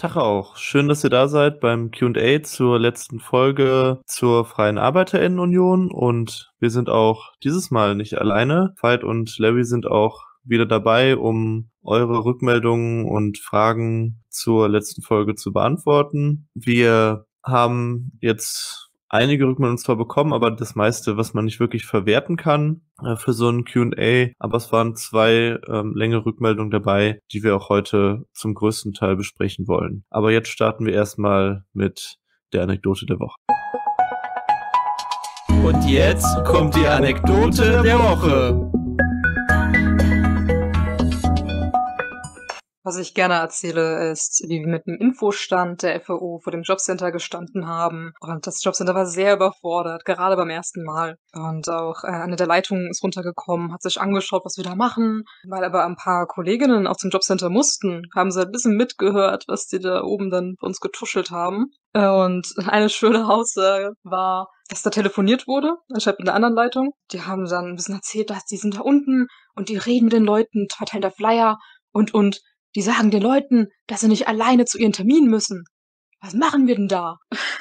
Tag auch. Schön, dass ihr da seid beim Q&A zur letzten Folge zur Freien ArbeiterInnen-Union. Und wir sind auch dieses Mal nicht alleine. Veit und Larry sind auch wieder dabei, um eure Rückmeldungen und Fragen zur letzten Folge zu beantworten. Wir haben jetzt einige Rückmeldungen zwar bekommen, aber das meiste, was man nicht wirklich verwerten kann für so ein Q&A. Aber es waren zwei längere Rückmeldungen dabei, die wir auch heute zum größten Teil besprechen wollen. Aber jetzt starten wir erstmal mit der Anekdote der Woche. Und jetzt kommt die Anekdote der Woche. Was ich gerne erzähle, ist, wie wir mit dem Infostand der FAU vor dem Jobcenter gestanden haben. Und das Jobcenter war sehr überfordert, gerade beim ersten Mal. Und auch eine der Leitungen ist runtergekommen, hat sich angeschaut, was wir da machen. Weil aber ein paar Kolleginnen auch zum Jobcenter mussten, haben sie ein bisschen mitgehört, was die da oben dann bei uns getuschelt haben. Und eine schöne Aussage war, dass da telefoniert wurde, anscheinend mit einer anderen Leitung. Die haben dann ein bisschen erzählt, dass die sind da unten und die reden mit den Leuten, verteilen da Flyer und die sagen den Leuten, dass sie nicht alleine zu ihren Terminen müssen. Was machen wir denn da?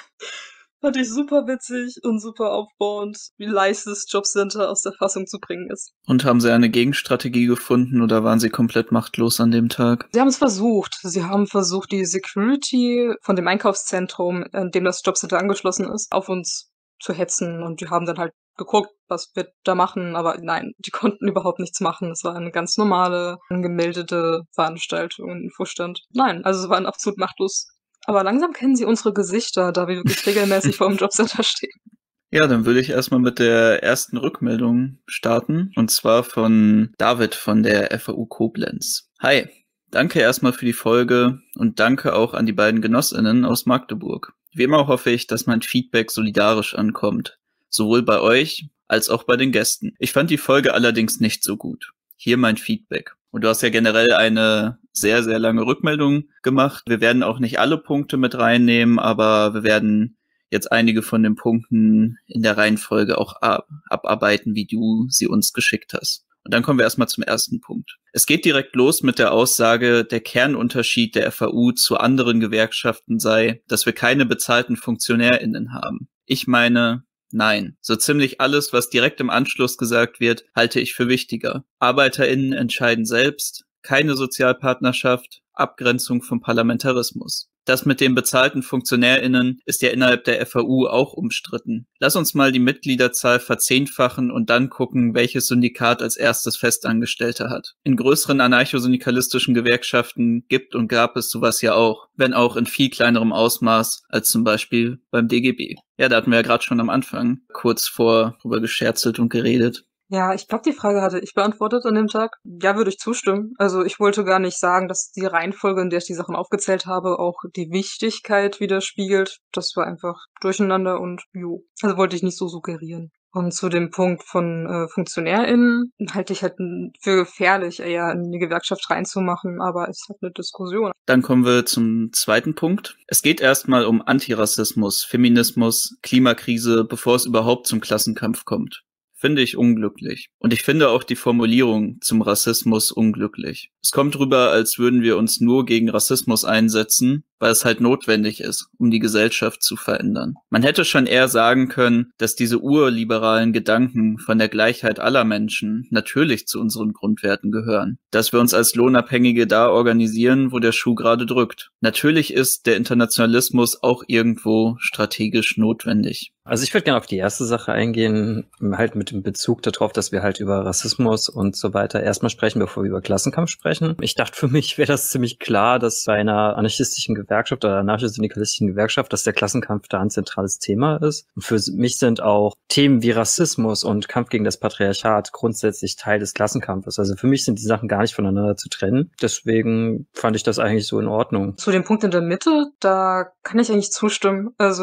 Fand ich super witzig und super aufbauend, wie leicht das Jobcenter aus der Fassung zu bringen ist. Und haben Sie eine Gegenstrategie gefunden oder waren Sie komplett machtlos an dem Tag? Sie haben es versucht. Sie haben versucht, die Security von dem Einkaufszentrum, an dem das Jobcenter angeschlossen ist, auf uns zu hetzen. Und die haben dann halt geguckt, was wir da machen, aber nein, die konnten überhaupt nichts machen. Es war eine ganz normale, angemeldete Veranstaltung, Infostand. Nein, also sie waren absolut machtlos. Aber langsam kennen sie unsere Gesichter, da wir wirklich regelmäßig vor dem Jobcenter stehen. Ja, dann würde ich erstmal mit der ersten Rückmeldung starten, und zwar von David von der FAU Koblenz. Hi, danke erstmal für die Folge und danke auch an die beiden GenossInnen aus Magdeburg. Wie immer hoffe ich, dass mein Feedback solidarisch ankommt. Sowohl bei euch als auch bei den Gästen. Ich fand die Folge allerdings nicht so gut. Hier mein Feedback. Und du hast ja generell eine sehr, sehr lange Rückmeldung gemacht. Wir werden auch nicht alle Punkte mit reinnehmen, aber wir werden jetzt einige von den Punkten in der Reihenfolge auch abarbeiten, wie du sie uns geschickt hast. Und dann kommen wir erstmal zum ersten Punkt. Es geht direkt los mit der Aussage, der Kernunterschied der FAU zu anderen Gewerkschaften sei, dass wir keine bezahlten FunktionärInnen haben. Ich meine, nein. So ziemlich alles, was direkt im Anschluss gesagt wird, halte ich für wichtiger. ArbeiterInnen entscheiden selbst, keine Sozialpartnerschaft, Abgrenzung vom Parlamentarismus. Das mit den bezahlten FunktionärInnen ist ja innerhalb der FAU auch umstritten. Lass uns mal die Mitgliederzahl verzehnfachen und dann gucken, welches Syndikat als erstes Festangestellte hat. In größeren anarchosyndikalistischen Gewerkschaften gibt und gab es sowas ja auch, wenn auch in viel kleinerem Ausmaß als zum Beispiel beim DGB. Ja, da hatten wir ja gerade schon am Anfang kurz drüber gescherzelt und geredet. Ja, ich glaube, die Frage hatte ich beantwortet an dem Tag. Ja, würde ich zustimmen. Also ich wollte gar nicht sagen, dass die Reihenfolge, in der ich die Sachen aufgezählt habe, auch die Wichtigkeit widerspiegelt. Das war einfach durcheinander und jo. Also wollte ich nicht so suggerieren. Und zu dem Punkt von FunktionärInnen halte ich halt für gefährlich, eher in die Gewerkschaft reinzumachen, aber es hat eine Diskussion. Dann kommen wir zum zweiten Punkt. Es geht erstmal um Antirassismus, Feminismus, Klimakrise, bevor es überhaupt zum Klassenkampf kommt. Finde ich unglücklich. Und ich finde auch die Formulierung zum Rassismus unglücklich. Es kommt rüber, als würden wir uns nur gegen Rassismus einsetzen, weil es halt notwendig ist, um die Gesellschaft zu verändern. Man hätte schon eher sagen können, dass diese urliberalen Gedanken von der Gleichheit aller Menschen natürlich zu unseren Grundwerten gehören. Dass wir uns als Lohnabhängige da organisieren, wo der Schuh gerade drückt. Natürlich ist der Internationalismus auch irgendwo strategisch notwendig. Also ich würde gerne auf die erste Sache eingehen, halt mit dem Bezug darauf, dass wir halt über Rassismus und so weiter erstmal sprechen, bevor wir über Klassenkampf sprechen. Ich dachte, für mich wäre das ziemlich klar, dass bei einer anarchistischen Gewerkschaft oder anarchisch-syndikalistischen Gewerkschaft, dass der Klassenkampf da ein zentrales Thema ist. Und für mich sind auch Themen wie Rassismus und Kampf gegen das Patriarchat grundsätzlich Teil des Klassenkampfes. Also für mich sind die Sachen gar nicht voneinander zu trennen. Deswegen fand ich das eigentlich so in Ordnung. Zu dem Punkt in der Mitte, da kann ich eigentlich zustimmen. Also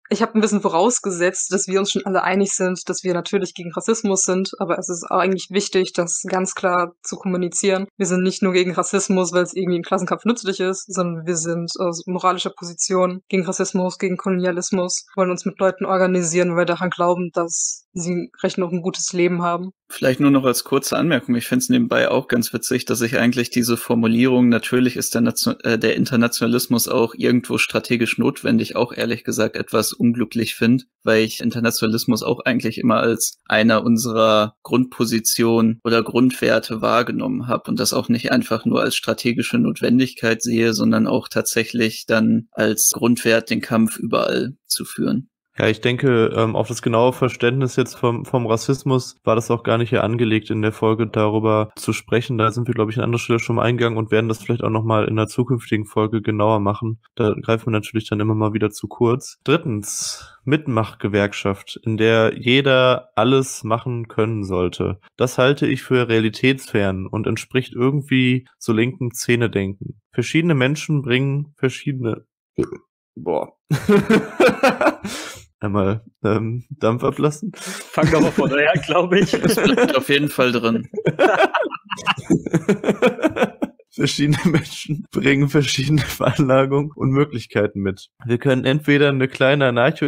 Ich habe ein bisschen vorausgesetzt, dass wir uns schon alle einig sind, dass wir natürlich gegen Rassismus sind, aber es ist eigentlich wichtig, das ganz klar zu kommunizieren. Wir sind nicht nur gegen Rassismus, weil es irgendwie im Klassenkampf nützlich ist, sondern wir sind aus moralischer Position gegen Rassismus, gegen Kolonialismus, wollen uns mit Leuten organisieren, weil wir daran glauben, dass sie recht noch ein gutes Leben haben. Vielleicht nur noch als kurze Anmerkung. Ich finde es nebenbei auch ganz witzig, dass ich eigentlich diese Formulierung, natürlich ist der Internationalismus auch irgendwo strategisch notwendig, auch ehrlich gesagt etwas unglücklich finde, weil ich Internationalismus auch eigentlich immer als einer unserer Grundpositionen oder Grundwerte wahrgenommen habe und das auch nicht einfach nur als strategische Notwendigkeit sehe, sondern auch tatsächlich dann als Grundwert, den Kampf überall zu führen. Ja, ich denke, auf das genaue Verständnis jetzt vom Rassismus war das auch gar nicht hier angelegt, in der Folge darüber zu sprechen. Da sind wir, glaube ich, an anderer Stelle schon mal eingegangen und werden das vielleicht auch nochmal in einer zukünftigen Folge genauer machen. Da greifen wir natürlich dann immer mal wieder zu kurz. Drittens, Mitmachgewerkschaft, in der jeder alles machen können sollte. Das halte ich für realitätsfern und entspricht irgendwie so linken Szenedenken. Verschiedene Menschen bringen verschiedene... Boah. Einmal Dampf ablassen. Fang doch mal von daher, glaube ich. Das bleibt auf jeden Fall drin. Verschiedene Menschen bringen verschiedene Veranlagungen und Möglichkeiten mit. Wir können entweder eine kleine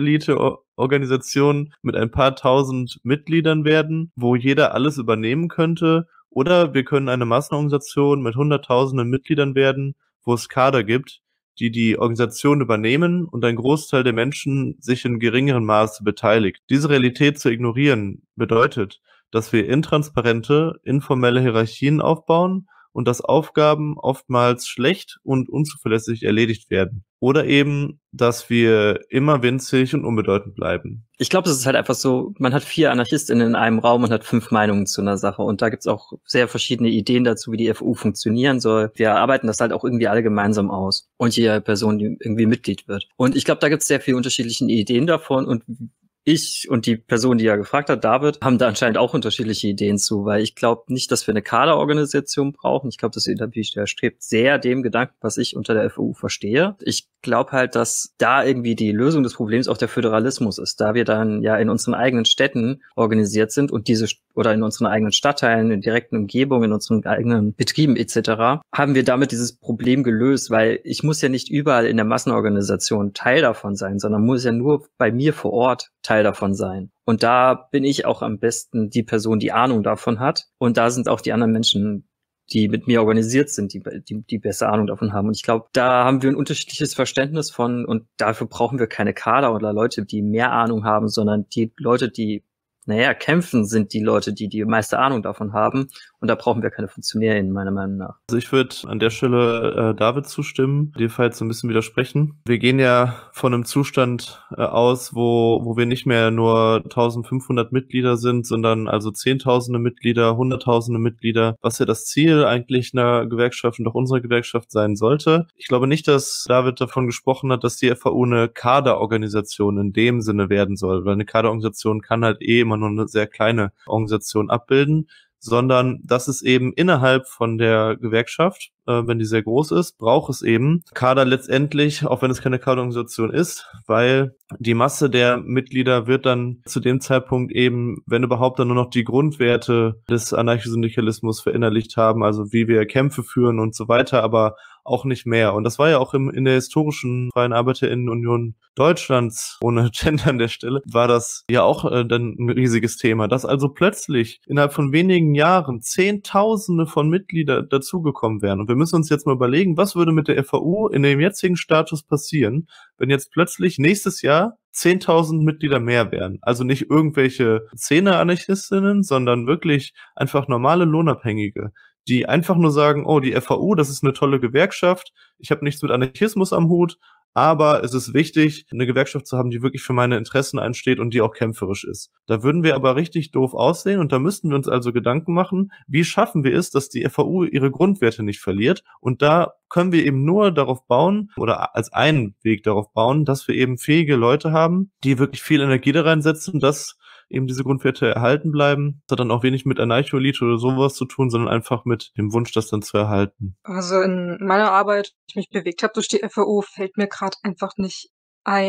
Anarcho-Elite-Organisation mit ein paar tausend Mitgliedern werden, wo jeder alles übernehmen könnte, oder wir können eine Massenorganisation mit hunderttausenden Mitgliedern werden, wo es Kader gibt, die Organisation übernehmen und ein Großteil der Menschen sich in geringerem Maße beteiligt. Diese Realität zu ignorieren bedeutet, dass wir intransparente, informelle Hierarchien aufbauen und dass Aufgaben oftmals schlecht und unzuverlässig erledigt werden. Oder eben, dass wir immer winzig und unbedeutend bleiben. Ich glaube, es ist halt einfach so, man hat 4 AnarchistInnen in einem Raum und hat 5 Meinungen zu einer Sache. Und da gibt's auch sehr verschiedene Ideen dazu, wie die FU funktionieren soll. Wir arbeiten das halt auch irgendwie alle gemeinsam aus. Und jede Person, die irgendwie Mitglied wird. Und ich glaube, da gibt's sehr viele unterschiedliche Ideen davon. Und ich und die Person, die ja gefragt hat, David, haben da anscheinend auch unterschiedliche Ideen zu, weil ich glaube nicht, dass wir eine Kaderorganisation brauchen. Ich glaube, das strebt sehr dem Gedanken, was ich unter der FU verstehe. Ich glaube halt, dass da irgendwie die Lösung des Problems auch der Föderalismus ist, da wir dann ja in unseren eigenen Städten organisiert sind und oder in unseren eigenen Stadtteilen, in direkten Umgebungen, in unseren eigenen Betrieben etc., haben wir damit dieses Problem gelöst, weil ich muss ja nicht überall in der Massenorganisation Teil davon sein, sondern muss ja nur bei mir vor Ort Teil davon sein. Und da bin ich auch am besten die Person, die Ahnung davon hat. Und da sind auch die anderen Menschen, die mit mir organisiert sind, die bessere Ahnung davon haben. Und ich glaube, da haben wir ein unterschiedliches Verständnis von, und dafür brauchen wir keine Kader oder Leute, die mehr Ahnung haben, sondern die Leute, die kämpfen, sind die Leute, die die meiste Ahnung davon haben. Und da brauchen wir keine FunktionärInnen, meiner Meinung nach. Also ich würde an der Stelle David zustimmen, dir vielleicht so ein bisschen widersprechen. Wir gehen ja von einem Zustand aus, wo wir nicht mehr nur 1500 Mitglieder sind, sondern also Zehntausende Mitglieder, Hunderttausende Mitglieder, was ja das Ziel eigentlich einer Gewerkschaft und auch unserer Gewerkschaft sein sollte. Ich glaube nicht, dass David davon gesprochen hat, dass die FAU eine Kaderorganisation in dem Sinne werden soll, weil eine Kaderorganisation kann halt immer nur eine sehr kleine Organisation abbilden, sondern dass es eben innerhalb von der Gewerkschaft, wenn die sehr groß ist, braucht es eben Kader letztendlich, auch wenn es keine Kaderorganisation ist, weil die Masse der Mitglieder wird dann zu dem Zeitpunkt eben, wenn überhaupt, dann nur noch die Grundwerte des Anarchosyndikalismus verinnerlicht haben, also wie wir Kämpfe führen und so weiter, aber auch nicht mehr. Und das war ja auch in der historischen Freien ArbeiterInnen-Union Deutschlands, ohne Gender an der Stelle, war das ja auch dann ein riesiges Thema, dass also plötzlich innerhalb von wenigen Jahren Zehntausende von Mitgliedern dazugekommen wären. Und wir müssen uns jetzt mal überlegen, was würde mit der FAU in dem jetzigen Status passieren, wenn jetzt plötzlich nächstes Jahr 10.000 Mitglieder mehr wären. Also nicht irgendwelche Szene-Anarchistinnen, sondern wirklich einfach normale Lohnabhängige, die einfach nur sagen, oh, die FAU, das ist eine tolle Gewerkschaft, ich habe nichts mit Anarchismus am Hut, aber es ist wichtig, eine Gewerkschaft zu haben, die wirklich für meine Interessen einsteht und die auch kämpferisch ist. Da würden wir aber richtig doof aussehen und da müssten wir uns also Gedanken machen, wie schaffen wir es, dass die FAU ihre Grundwerte nicht verliert, und da können wir eben nur darauf bauen oder als einen Weg darauf bauen, dass wir eben fähige Leute haben, die wirklich viel Energie da reinsetzen, dass eben diese Grundwerte erhalten bleiben. Das hat dann auch wenig mit Anarcho-Elite oder sowas zu tun, sondern einfach mit dem Wunsch, das dann zu erhalten. Also in meiner Arbeit, die ich mich bewegt habe durch die FAU, fällt mir gerade einfach nicht ein,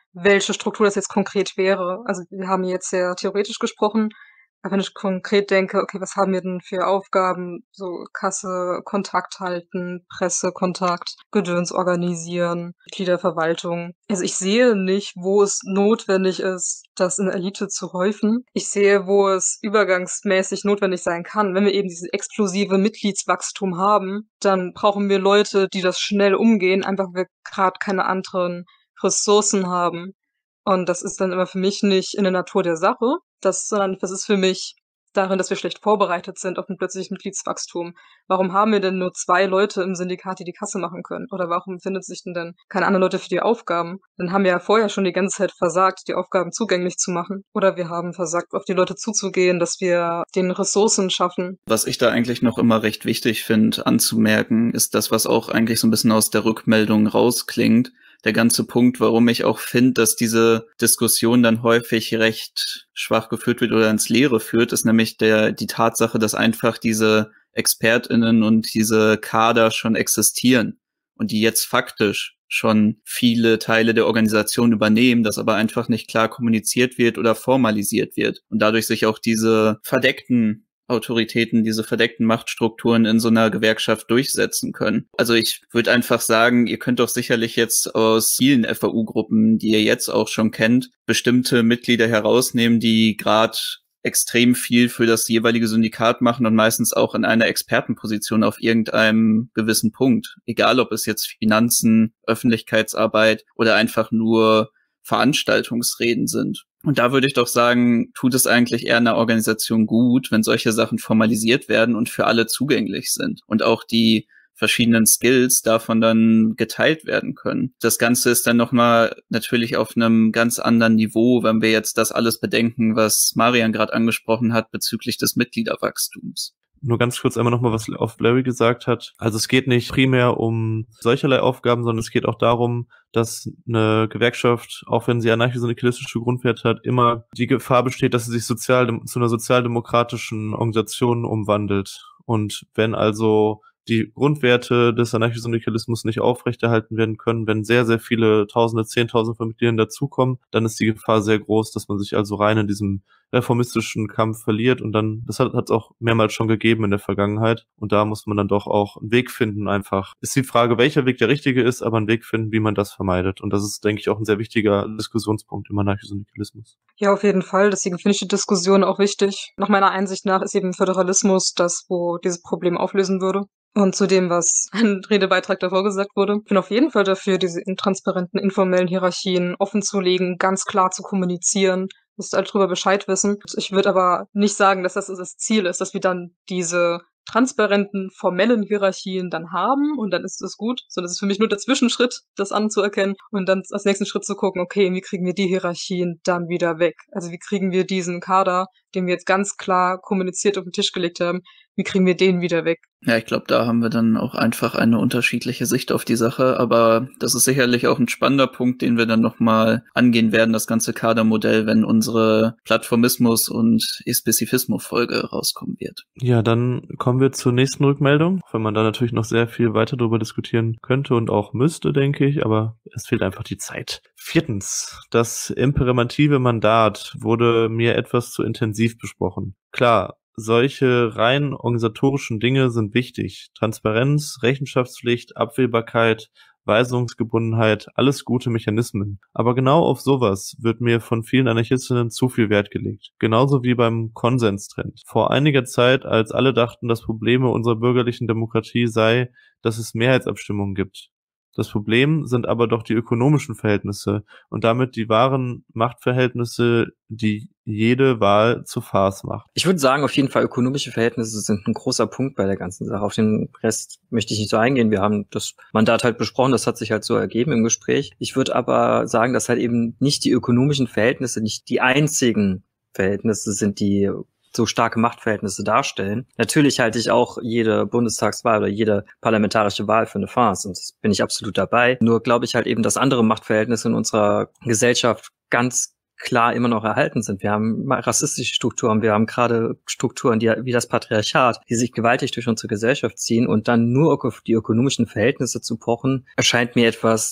welche Struktur das jetzt konkret wäre. Also wir haben jetzt sehr theoretisch gesprochen, aber wenn ich konkret denke, okay, was haben wir denn für Aufgaben? So Kasse, Kontakt halten, Pressekontakt, Gedöns organisieren, Mitgliederverwaltung. Also ich sehe nicht, wo es notwendig ist, das in der Elite zu häufen. Ich sehe, wo es übergangsmäßig notwendig sein kann. Wenn wir eben dieses explosive Mitgliedswachstum haben, dann brauchen wir Leute, die das schnell umgehen, einfach weil wir gerade keine anderen Ressourcen haben. Und das ist dann immer für mich nicht in der Natur der Sache, sondern das ist für mich darin, dass wir schlecht vorbereitet sind auf ein plötzliches Mitgliedswachstum. Warum haben wir denn nur 2 Leute im Syndikat, die die Kasse machen können? Oder warum findet sich denn keine anderen Leute für die Aufgaben? Dann haben wir ja vorher schon die ganze Zeit versagt, die Aufgaben zugänglich zu machen. Oder wir haben versagt, auf die Leute zuzugehen, dass wir den Ressourcen schaffen. Was ich da eigentlich noch immer recht wichtig finde anzumerken, ist das, was auch eigentlich so ein bisschen aus der Rückmeldung rausklingt. Der ganze Punkt, warum ich auch finde, dass diese Diskussion dann häufig recht schwach geführt wird oder ins Leere führt, ist nämlich die Tatsache, dass einfach diese ExpertInnen und diese Kader schon existieren und die jetzt faktisch schon viele Teile der Organisation übernehmen, das aber einfach nicht klar kommuniziert wird oder formalisiert wird und dadurch sich auch diese verdeckten Autoritäten, diese verdeckten Machtstrukturen in so einer Gewerkschaft durchsetzen können. Also ich würde einfach sagen, ihr könnt doch sicherlich jetzt aus vielen FAU-Gruppen, die ihr jetzt auch schon kennt, bestimmte Mitglieder herausnehmen, die gerade extrem viel für das jeweilige Syndikat machen und meistens auch in einer Expertenposition auf irgendeinem gewissen Punkt. Egal, ob es jetzt Finanzen, Öffentlichkeitsarbeit oder einfach nur Veranstaltungsreden sind. Und da würde ich doch sagen, tut es eigentlich eher einer Organisation gut, wenn solche Sachen formalisiert werden und für alle zugänglich sind und auch die verschiedenen Skills davon dann geteilt werden können. Das Ganze ist dann nochmal natürlich auf einem ganz anderen Niveau, wenn wir jetzt das alles bedenken, was Marian gerade angesprochen hat bezüglich des Mitgliederwachstums. Nur ganz kurz einmal nochmal, was auf Larry gesagt hat. Also es geht nicht primär um solcherlei Aufgaben, sondern es geht auch darum, dass eine Gewerkschaft, auch wenn sie anarchisch-syndikalistische Grundwerte hat, immer die Gefahr besteht, dass sie sich zu einer sozialdemokratischen Organisation umwandelt. Und wenn also die Grundwerte des Anarchisch-Syndikalismus nicht aufrechterhalten werden können, wenn sehr, sehr viele Tausende, Zehntausende von Mitgliedern dazukommen, dann ist die Gefahr sehr groß, dass man sich also rein in diesem reformistischen Kampf verliert und dann, das hat es auch mehrmals schon gegeben in der Vergangenheit und da muss man dann doch auch einen Weg finden einfach. Ist die Frage, welcher Weg der richtige ist, aber einen Weg finden, wie man das vermeidet und das ist, denke ich, auch ein sehr wichtiger Diskussionspunkt im Anarchisch-Syndikalismus. Ja, auf jeden Fall, deswegen finde ich die Diskussion auch wichtig. Nach meiner Einsicht nach ist eben Föderalismus das, wo dieses Problem auflösen würde. Und zu dem, was ein Redebeitrag davor gesagt wurde. Ich bin auf jeden Fall dafür, diese intransparenten, informellen Hierarchien offenzulegen, ganz klar zu kommunizieren, dass alle drüber Bescheid wissen. Ich würde aber nicht sagen, dass das das Ziel ist, dass wir dann diese transparenten, formellen Hierarchien dann haben und dann ist das gut, sondern es ist für mich nur der Zwischenschritt, das anzuerkennen und dann als nächsten Schritt zu gucken, okay, wie kriegen wir die Hierarchien dann wieder weg? Also wie kriegen wir diesen Kader, den wir jetzt ganz klar kommuniziert auf den Tisch gelegt haben, wie kriegen wir den wieder weg? Ja, ich glaube, da haben wir dann auch einfach eine unterschiedliche Sicht auf die Sache, aber das ist sicherlich auch ein spannender Punkt, den wir dann nochmal angehen werden, das ganze Kadermodell, wenn unsere Plattformismus- und Espezifismus-Folge rauskommen wird. Ja, dann kommen wir zur nächsten Rückmeldung, weil man da natürlich noch sehr viel weiter darüber diskutieren könnte und auch müsste, denke ich, aber es fehlt einfach die Zeit. 4. Das imperative Mandat wurde mir etwas zu intensiv besprochen. Klar, solche rein organisatorischen Dinge sind wichtig. Transparenz, Rechenschaftspflicht, Abwählbarkeit, Weisungsgebundenheit, alles gute Mechanismen. Aber genau auf sowas wird mir von vielen Anarchistinnen zu viel Wert gelegt. Genauso wie beim Konsenstrend. Vor einiger Zeit, als alle dachten, das Problem unserer bürgerlichen Demokratie sei, dass es Mehrheitsabstimmungen gibt. Das Problem sind aber doch die ökonomischen Verhältnisse und damit die wahren Machtverhältnisse, die jede Wahl zu Farce macht. Ich würde sagen, auf jeden Fall ökonomische Verhältnisse sind ein großer Punkt bei der ganzen Sache. Auf den Rest möchte ich nicht so eingehen. Wir haben das Mandat halt besprochen, das hat sich halt so ergeben im Gespräch. Ich würde aber sagen, dass halt eben nicht die ökonomischen Verhältnisse nicht die einzigen Verhältnisse sind, die so starke Machtverhältnisse darstellen. Natürlich halte ich auch jede Bundestagswahl oder jede parlamentarische Wahl für eine Farce und das bin ich absolut dabei. Nur glaube ich halt eben, dass andere Machtverhältnisse in unserer Gesellschaft ganz klar immer noch erhalten sind. Wir haben rassistische Strukturen, wir haben gerade Strukturen, die wie das Patriarchat, die sich gewaltig durch unsere Gesellschaft ziehen und dann nur auf die ökonomischen Verhältnisse zu pochen, erscheint mir etwas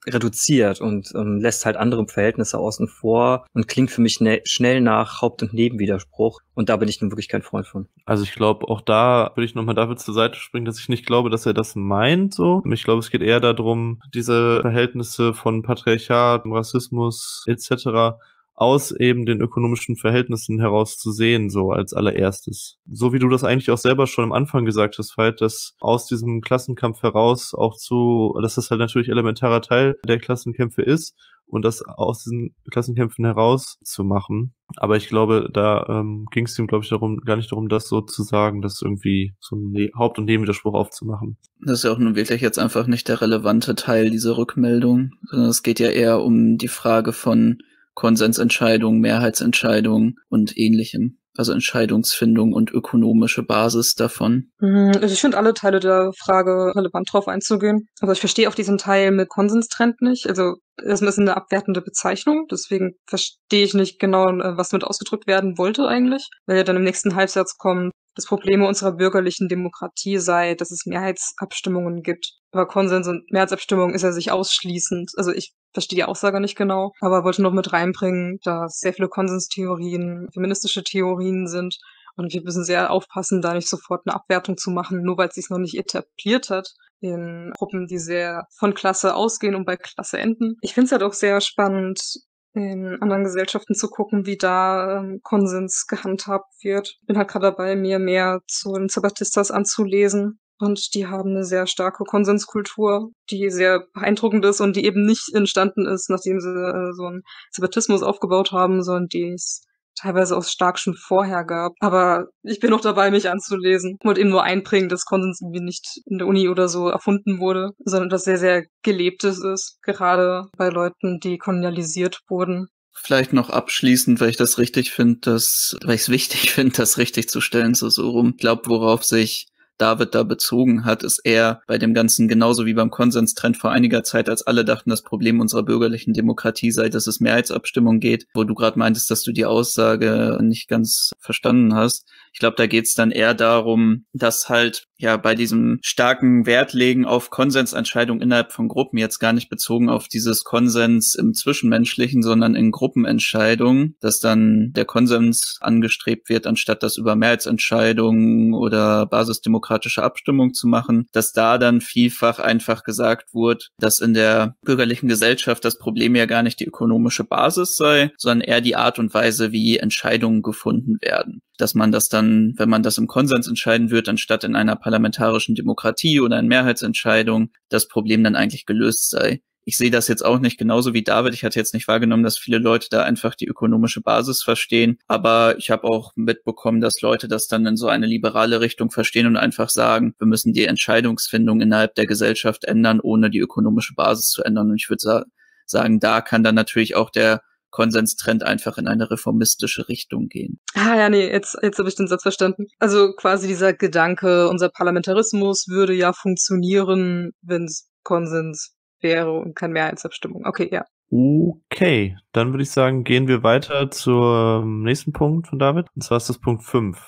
reduziert und lässt halt andere Verhältnisse außen vor und klingt für mich schnell nach Haupt- und Nebenwiderspruch. Und da bin ich nun wirklich kein Freund von. Also ich glaube, auch da würde ich nochmal dafür zur Seite springen, dass ich nicht glaube, dass er das meint so. Ich glaube, es geht eher darum, diese Verhältnisse von Patriarchat, Rassismus etc. aus eben den ökonomischen Verhältnissen heraus zu sehen, so als allererstes. So wie du das eigentlich auch selber schon am Anfang gesagt hast, Veit, dass aus diesem Klassenkampf heraus dass das halt natürlich elementarer Teil der Klassenkämpfe ist und das aus diesen Klassenkämpfen heraus zu machen. Aber ich glaube, da ging es ihm, glaube ich, gar nicht darum, das so zu sagen, das irgendwie so einen Haupt- und Nebenwiderspruch aufzumachen. Das ist ja auch nun wirklich jetzt einfach nicht der relevante Teil dieser Rückmeldung, sondern es geht ja eher um die Frage von Konsensentscheidungen, Mehrheitsentscheidungen und Ähnlichem. Also Entscheidungsfindung und ökonomische Basis davon. Also ich finde alle Teile der Frage relevant drauf einzugehen. Aber ich verstehe auch diesen Teil mit Konsenstrend nicht. Also es ist eine abwertende Bezeichnung, deswegen verstehe ich nicht genau, was damit ausgedrückt werden wollte eigentlich. Weil ja dann im nächsten Halbsatz kommt, das Problem unserer bürgerlichen Demokratie sei, dass es Mehrheitsabstimmungen gibt. Aber Konsens und Mehrheitsabstimmung ist ja sich ausschließend. Also ich verstehe die Aussage nicht genau, aber wollte noch mit reinbringen, dass sehr viele Konsenstheorien feministische Theorien sind. Und wir müssen sehr aufpassen, da nicht sofort eine Abwertung zu machen, nur weil es sich noch nicht etabliert hat in Gruppen, die sehr von Klasse ausgehen und bei Klasse enden. Ich finde es halt auch sehr spannend, in anderen Gesellschaften zu gucken, wie da Konsens gehandhabt wird. Ich bin halt gerade dabei, mir mehr zu den Zapatistas anzulesen. Und die haben eine sehr starke Konsenskultur, die sehr beeindruckend ist und die eben nicht entstanden ist, nachdem sie so einen Zapatismus aufgebaut haben, sondern die es teilweise auch stark schon vorher gab. Aber ich bin noch dabei, mich anzulesen. Ich wollte eben nur einbringen, dass Konsens irgendwie nicht in der Uni oder so erfunden wurde, sondern dass sehr, sehr gelebtes ist, gerade bei Leuten, die kolonialisiert wurden. Vielleicht noch abschließend, weil ich das richtig finde, weil ich es wichtig finde, das richtig zu stellen, so rum. Ich glaube, worauf sich David da bezogen hat, ist eher bei dem Ganzen genauso wie beim Konsenstrend vor einiger Zeit, als alle dachten, das Problem unserer bürgerlichen Demokratie sei, dass es Mehrheitsabstimmung geht, wo du gerade meintest, dass du die Aussage nicht ganz verstanden hast. Ich glaube, da geht es dann eher darum, dass halt ja bei diesem starken Wert legen auf Konsensentscheidungen innerhalb von Gruppen, jetzt gar nicht bezogen auf dieses Konsens im Zwischenmenschlichen, sondern in Gruppenentscheidungen, dass dann der Konsens angestrebt wird, anstatt das über Mehrheitsentscheidungen oder basisdemokratische Abstimmung zu machen, dass da dann vielfach einfach gesagt wurde, dass in der bürgerlichen Gesellschaft das Problem ja gar nicht die ökonomische Basis sei, sondern eher die Art und Weise, wie Entscheidungen gefunden werden. Dass man das dann, wenn man das im Konsens entscheiden wird, anstatt in einer parlamentarischen Demokratie oder in Mehrheitsentscheidung, das Problem dann eigentlich gelöst sei. Ich sehe das jetzt auch nicht genauso wie David. Ich hatte jetzt nicht wahrgenommen, dass viele Leute da einfach die ökonomische Basis verstehen. Aber ich habe auch mitbekommen, dass Leute das dann in so eine liberale Richtung verstehen und einfach sagen, wir müssen die Entscheidungsfindung innerhalb der Gesellschaft ändern, ohne die ökonomische Basis zu ändern. Und ich würde sagen, da kann dann natürlich auch der Konsenstrend einfach in eine reformistische Richtung gehen. Nee, jetzt habe ich den Satz verstanden. Also quasi dieser Gedanke, unser Parlamentarismus würde ja funktionieren, wenn es Konsens wäre und keine Mehrheitsabstimmung. Okay, ja. Okay, dann würde ich sagen, gehen wir weiter zum nächsten Punkt von David. Und zwar ist das Punkt 5.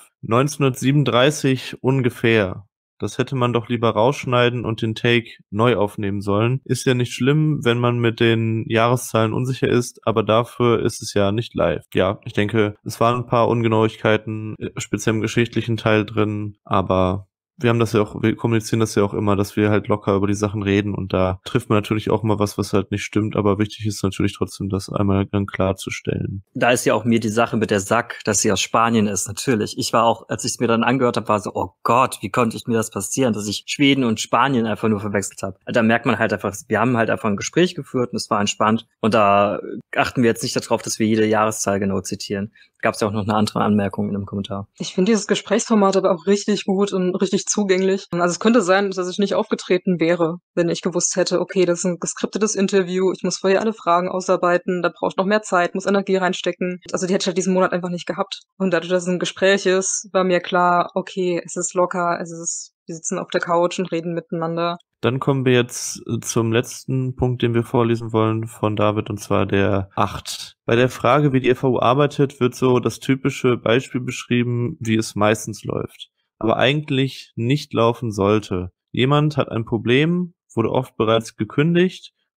1937 ungefähr. Das hätte man doch lieber rausschneiden und den Take neu aufnehmen sollen. Ist ja nicht schlimm, wenn man mit den Jahreszahlen unsicher ist, aber dafür ist es ja nicht live. Ja, ich denke, es waren ein paar Ungenauigkeiten, speziell im geschichtlichen Teil drin, aber wir kommunizieren das ja auch immer, dass wir halt locker über die Sachen reden und da trifft man natürlich auch mal was halt nicht stimmt, aber wichtig ist natürlich trotzdem, das einmal dann klarzustellen. Da ist ja auch mir die Sache mit der Sack, dass sie aus Spanien ist, natürlich. Ich war auch, als ich es mir dann angehört habe, war so, oh Gott, wie konnte ich mir das passieren, dass ich Schweden und Spanien einfach nur verwechselt habe. Da merkt man halt einfach, wir haben halt einfach ein Gespräch geführt und es war entspannt und da achten wir jetzt nicht darauf, dass wir jede Jahreszahl genau zitieren. Gab es ja auch noch eine andere Anmerkung in einem Kommentar. Ich finde dieses Gesprächsformat aber auch richtig gut und richtig zugänglich. Also es könnte sein, dass ich nicht aufgetreten wäre, wenn ich gewusst hätte, okay, das ist ein geskriptetes Interview, ich muss vorher alle Fragen ausarbeiten, da brauche ich noch mehr Zeit, muss Energie reinstecken. Also die hätte ich halt diesen Monat einfach nicht gehabt. Und dadurch, dass es ein Gespräch ist, war mir klar, okay, es ist locker, wir sitzen auf der Couch und reden miteinander. Dann kommen wir jetzt zum letzten Punkt, den wir vorlesen wollen von David, und zwar der 8. Bei der Frage, wie die FAU arbeitet, wird so das typische Beispiel beschrieben, wie es meistens läuft, aber eigentlich nicht laufen sollte. Jemand hat ein Problem, wurde oft bereits gekündigt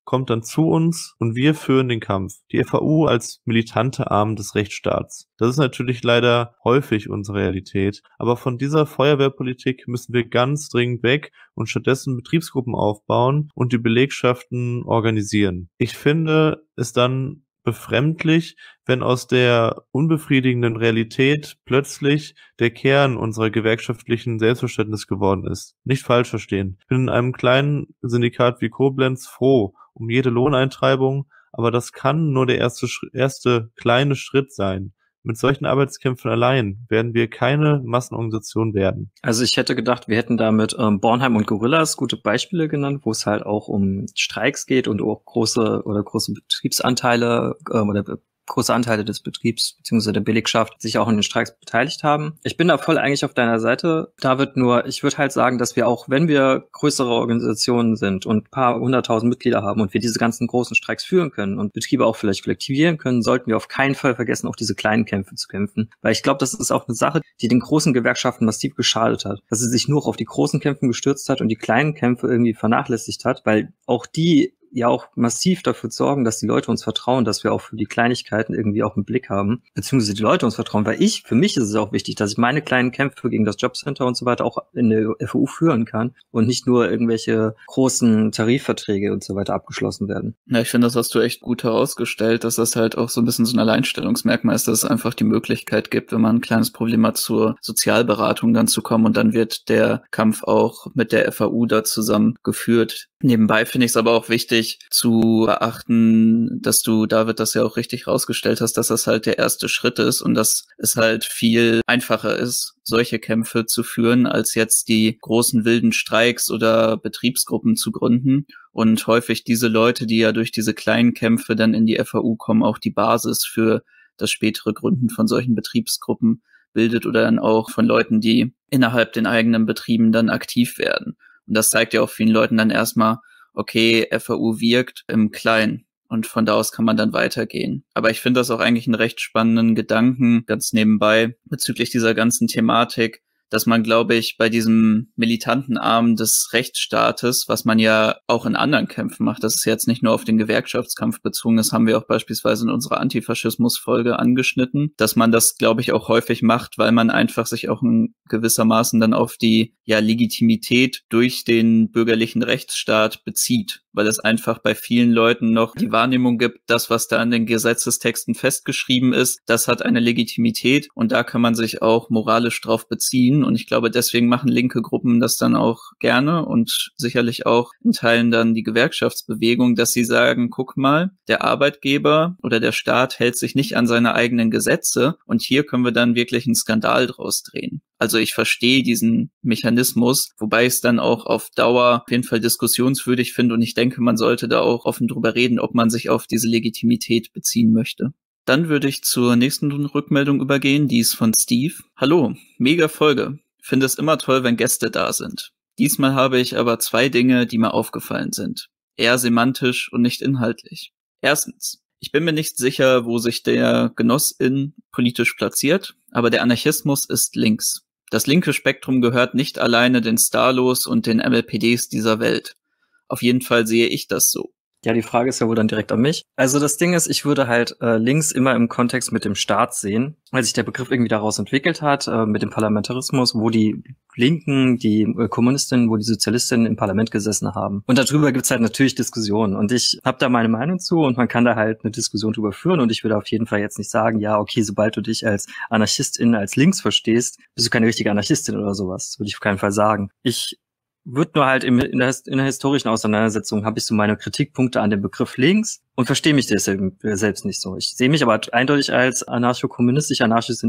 kommt dann zu uns und wir führen den Kampf. Die FAU als militante Arm des Rechtsstaats. Das ist natürlich leider häufig unsere Realität, aber von dieser Feuerwehrpolitik müssen wir ganz dringend weg und stattdessen Betriebsgruppen aufbauen und die Belegschaften organisieren. Ich finde es dann befremdlich, wenn aus der unbefriedigenden Realität plötzlich der Kern unserer gewerkschaftlichen Selbstverständnis geworden ist. Nicht falsch verstehen. Ich bin in einem kleinen Syndikat wie Koblenz froh um jede Lohneintreibung, aber das kann nur der erste kleine Schritt sein. Mit solchen Arbeitskämpfen allein werden wir keine Massenorganisation werden. Also ich hätte gedacht, wir hätten damit Bornheim und Gorillas gute Beispiele genannt, wo es halt auch um Streiks geht und auch große Betriebsanteile oder große Anteile des Betriebs bzw. der Belegschaft sich auch an den Streiks beteiligt haben. Ich bin da voll eigentlich auf deiner Seite, David, nur ich würde halt sagen, dass wir auch, wenn wir größere Organisationen sind und ein paar 100.000 Mitglieder haben und wir diese ganzen großen Streiks führen können und Betriebe auch vielleicht kollektivieren können, sollten wir auf keinen Fall vergessen, auch diese kleinen Kämpfe zu kämpfen. Weil ich glaube, das ist auch eine Sache, die den großen Gewerkschaften massiv geschadet hat. Dass sie sich nur auf die großen Kämpfe gestürzt hat und die kleinen Kämpfe irgendwie vernachlässigt hat, weil auch die ja auch massiv dafür sorgen, dass die Leute uns vertrauen, dass wir auch für die Kleinigkeiten irgendwie auch einen Blick haben, beziehungsweise die Leute uns vertrauen, weil für mich ist es auch wichtig, dass ich meine kleinen Kämpfe gegen das Jobcenter und so weiter auch in der FAU führen kann und nicht nur irgendwelche großen Tarifverträge und so weiter abgeschlossen werden. Ja, ich finde, das hast du echt gut herausgestellt, dass das halt auch so ein bisschen so ein Alleinstellungsmerkmal ist, dass es einfach die Möglichkeit gibt, wenn man ein kleines Problem hat, zur Sozialberatung dann zu kommen und dann wird der Kampf auch mit der FAU da zusammen geführt. Nebenbei finde ich es aber auch wichtig zu beachten, dass du, David, das ja auch richtig rausgestellt hast, dass das halt der erste Schritt ist und dass es halt viel einfacher ist, solche Kämpfe zu führen, als jetzt die großen wilden Streiks oder Betriebsgruppen zu gründen. Und häufig diese Leute, die ja durch diese kleinen Kämpfe dann in die FAU kommen, auch die Basis für das spätere Gründen von solchen Betriebsgruppen bildet oder dann auch von Leuten, die innerhalb den eigenen Betrieben dann aktiv werden. Und das zeigt ja auch vielen Leuten dann erstmal, okay, FAU wirkt im Kleinen und von da aus kann man dann weitergehen. Aber ich finde das auch eigentlich einen recht spannenden Gedanken, ganz nebenbei, bezüglich dieser ganzen Thematik, dass man, glaube ich, bei diesem militanten Arm des Rechtsstaates, was man ja auch in anderen Kämpfen macht, das ist jetzt nicht nur auf den Gewerkschaftskampf bezogen, das haben wir auch beispielsweise in unserer Antifaschismus-Folge angeschnitten, dass man das, glaube ich, auch häufig macht, weil man einfach sich auch in gewissermaßen dann auf die Legitimität durch den bürgerlichen Rechtsstaat bezieht, weil es einfach bei vielen Leuten noch die Wahrnehmung gibt, das, was da in den Gesetzestexten festgeschrieben ist, das hat eine Legitimität und da kann man sich auch moralisch drauf beziehen. Und ich glaube, deswegen machen linke Gruppen das dann auch gerne und sicherlich auch in Teilen dann die Gewerkschaftsbewegung, dass sie sagen, guck mal, der Arbeitgeber oder der Staat hält sich nicht an seine eigenen Gesetze und hier können wir dann wirklich einen Skandal draus drehen. Also ich verstehe diesen Mechanismus, wobei ich es dann auch auf Dauer auf jeden Fall diskussionswürdig finde und ich denke, man sollte da auch offen drüber reden, ob man sich auf diese Legitimität beziehen möchte. Dann würde ich zur nächsten Rückmeldung übergehen, die ist von Steve. Hallo, mega Folge. Finde es immer toll, wenn Gäste da sind. Diesmal habe ich aber 2 Dinge, die mir aufgefallen sind. Eher semantisch und nicht inhaltlich. Erstens, ich bin mir nicht sicher, wo sich der Genossin politisch platziert, aber der Anarchismus ist links. Das linke Spektrum gehört nicht alleine den Starlos und den MLPDs dieser Welt. Auf jeden Fall sehe ich das so. Ja, die Frage ist ja wohl dann direkt an mich. Also das Ding ist, ich würde halt links immer im Kontext mit dem Staat sehen, weil sich der Begriff irgendwie daraus entwickelt hat, mit dem Parlamentarismus, wo die Linken, die Kommunistinnen, wo die Sozialistinnen im Parlament gesessen haben. Und darüber gibt's halt natürlich Diskussionen. Und ich habe da meine Meinung zu und man kann da halt eine Diskussion drüber führen. Und ich würde auf jeden Fall jetzt nicht sagen, ja, okay, sobald du dich als Anarchistin, als links verstehst, bist du keine richtige Anarchistin oder sowas. Das würde ich auf keinen Fall sagen. Ich wird nur halt in der historischen Auseinandersetzung habe ich so meine Kritikpunkte an dem Begriff links und verstehe mich deshalb selbst nicht so. Ich sehe mich aber eindeutig als anarcho-kommunistisch,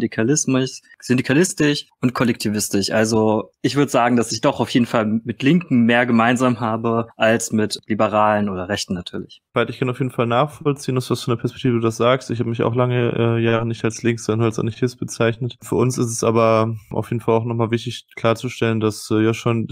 anarchisch-syndikalistisch und kollektivistisch. Also ich würde sagen, dass ich doch auf jeden Fall mit Linken mehr gemeinsam habe als mit Liberalen oder Rechten natürlich. Ich kann auf jeden Fall nachvollziehen, dass was von der Perspektive du das sagst. Ich habe mich auch lange Jahre nicht als links, sondern als Anarchist bezeichnet. Für uns ist es aber auf jeden Fall auch nochmal wichtig klarzustellen, dass ich und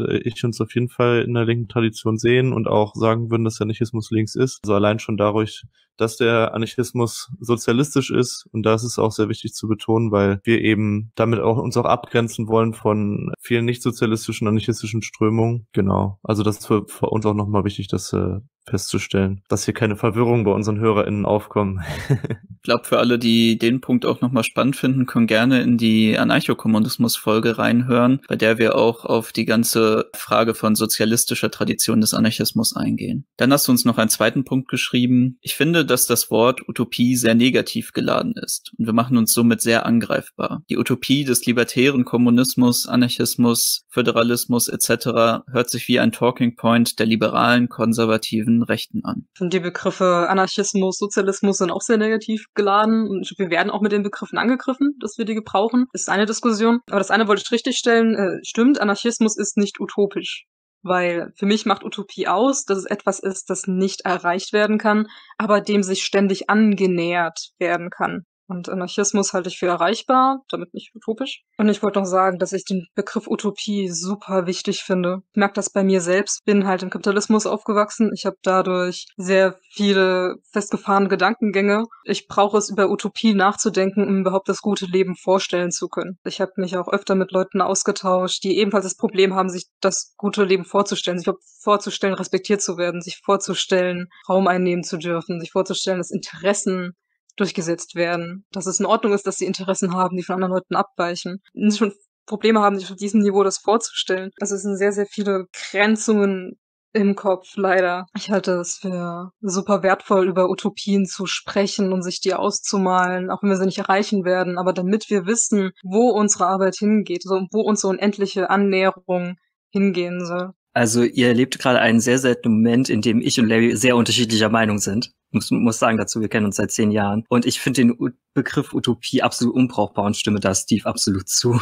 uns auf jeden Fall in der linken Tradition sehen und auch sagen würden, dass der Anarchismus links ist. Also allein schon dadurch, dass der Anarchismus sozialistisch ist. Und das ist auch sehr wichtig zu betonen, weil wir eben damit auch uns auch abgrenzen wollen von vielen nicht sozialistischen, anarchistischen Strömungen. Genau. Also das ist für uns auch nochmal wichtig, das festzustellen, dass hier keine Verwirrung bei unseren HörerInnen aufkommen. Ich glaube, für alle, die den Punkt auch nochmal spannend finden, können gerne in die Anarchokommunismus-Folge reinhören, bei der wir auch auf die ganze Frage von sozialistischer Tradition des Anarchismus eingehen. Dann hast du uns noch einen zweiten Punkt geschrieben. Ich finde, dass das Wort Utopie sehr negativ geladen ist und wir machen uns somit sehr angreifbar. Die Utopie des libertären Kommunismus, Anarchismus, Föderalismus etc. hört sich wie ein Talking Point der liberalen, konservativen Rechten an. Ich finde, die Begriffe Anarchismus, Sozialismus sind auch sehr negativ geladen und wir werden auch mit den Begriffen angegriffen, dass wir die gebrauchen. Das ist eine Diskussion. Aber das eine wollte ich richtigstellen. Stimmt, Anarchismus ist nicht utopisch. Weil für mich macht Utopie aus, dass es etwas ist, das nicht erreicht werden kann, aber dem sich ständig angenähert werden kann. Und Anarchismus halte ich für erreichbar, damit nicht utopisch. Und ich wollte noch sagen, dass ich den Begriff Utopie super wichtig finde. Ich merke das bei mir selbst. Bin halt im Kapitalismus aufgewachsen. Ich habe dadurch sehr viele festgefahrene Gedankengänge. Ich brauche es, über Utopie nachzudenken, um überhaupt das gute Leben vorstellen zu können. Ich habe mich auch öfter mit Leuten ausgetauscht, die ebenfalls das Problem haben, sich das gute Leben vorzustellen. Sich vorzustellen, respektiert zu werden, sich vorzustellen, Raum einnehmen zu dürfen, sich vorzustellen, dass Interessen durchgesetzt werden, dass es in Ordnung ist, dass sie Interessen haben, die von anderen Leuten abweichen. Und sie schon Probleme haben, sich auf diesem Niveau das vorzustellen. Also es sind sehr, sehr viele Grenzungen im Kopf, leider. Ich halte es für super wertvoll, über Utopien zu sprechen und sich die auszumalen, auch wenn wir sie nicht erreichen werden. Aber damit wir wissen, wo unsere Arbeit hingeht, also wo unsere unendliche Annäherung hingehen soll. Also ihr erlebt gerade einen sehr seltenen Moment, in dem ich und Larry sehr unterschiedlicher Meinung sind. Muss sagen dazu, wir kennen uns seit 10 Jahren. Und ich finde den Begriff Utopie absolut unbrauchbar und stimme da Steve absolut zu.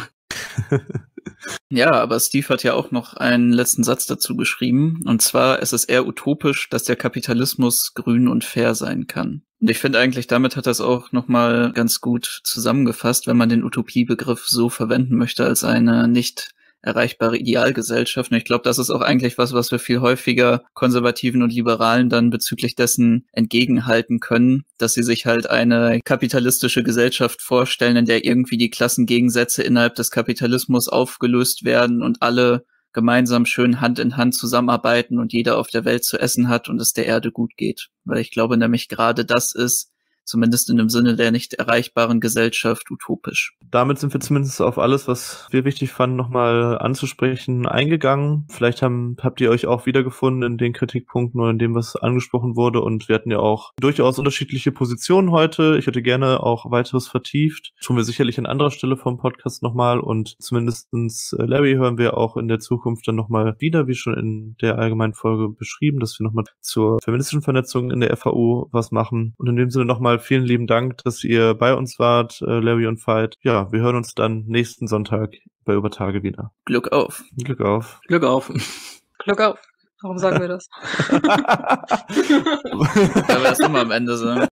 Ja, aber Steve hat ja auch noch einen letzten Satz dazu geschrieben. Und zwar, es ist eher utopisch, dass der Kapitalismus grün und fair sein kann. Und ich finde eigentlich, damit hat er es auch nochmal ganz gut zusammengefasst, wenn man den Utopiebegriff so verwenden möchte als eine nicht erreichbare Idealgesellschaft. Und ich glaube, das ist auch eigentlich was wir viel häufiger Konservativen und Liberalen dann bezüglich dessen entgegenhalten können, dass sie sich halt eine kapitalistische Gesellschaft vorstellen, in der irgendwie die Klassengegensätze innerhalb des Kapitalismus aufgelöst werden und alle gemeinsam schön Hand in Hand zusammenarbeiten und jeder auf der Welt zu essen hat und es der Erde gut geht. Weil ich glaube nämlich gerade das ist, zumindest in dem Sinne der nicht erreichbaren Gesellschaft, utopisch. Damit sind wir zumindest auf alles, was wir wichtig fanden, nochmal anzusprechen, eingegangen. Vielleicht habt ihr euch auch wiedergefunden in den Kritikpunkten oder in dem, was angesprochen wurde. Und wir hatten ja auch durchaus unterschiedliche Positionen heute. Ich hätte gerne auch weiteres vertieft. Tun wir sicherlich an anderer Stelle vom Podcast nochmal. Und zumindestens Larry hören wir auch in der Zukunft dann nochmal wieder, wie schon in der allgemeinen Folge beschrieben, dass wir nochmal zur feministischen Vernetzung in der FAU was machen. Und in dem Sinne nochmal vielen lieben Dank, dass ihr bei uns wart, Larry und Veit. Ja, wir hören uns dann nächsten Sonntag bei Übertage wieder. Glück auf. Glück auf. Glück auf. Glück auf. Warum sagen wir das? Weil wir das immer am Ende sagen.